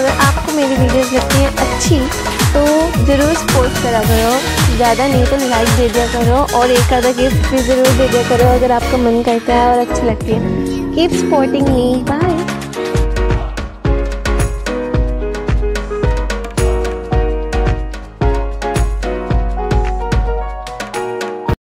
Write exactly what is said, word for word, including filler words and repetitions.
अगर आपको मेरी वीडियोस लगती हैं अच्छी तो ज़रूर सपोर्ट करा करो, ज़्यादा नहीं तो लाइक दे दिया करो और एक आधा गिफ्ट भी ज़रूर दे दिया करो अगर आपका मन करता है और अच्छी लगती है। Keep supporting me, bye.